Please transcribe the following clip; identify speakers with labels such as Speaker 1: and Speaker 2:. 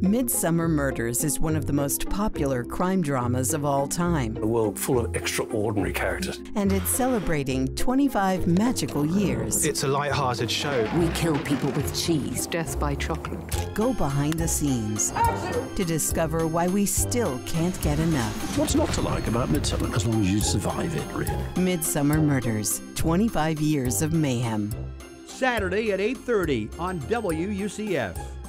Speaker 1: Midsomer Murders is one of the most popular crime dramas of all time.
Speaker 2: A world full of extraordinary characters.
Speaker 1: And it's celebrating 25 magical years.
Speaker 3: It's a light-hearted show.
Speaker 4: We kill people with cheese.
Speaker 5: Death by chocolate.
Speaker 1: Go behind the scenes to discover why we still can't get enough.
Speaker 6: What's not to like about Midsomer, as long as you survive it, really?
Speaker 1: Midsomer Murders, 25 years of mayhem.
Speaker 7: Saturday at 8:30 on WUCF.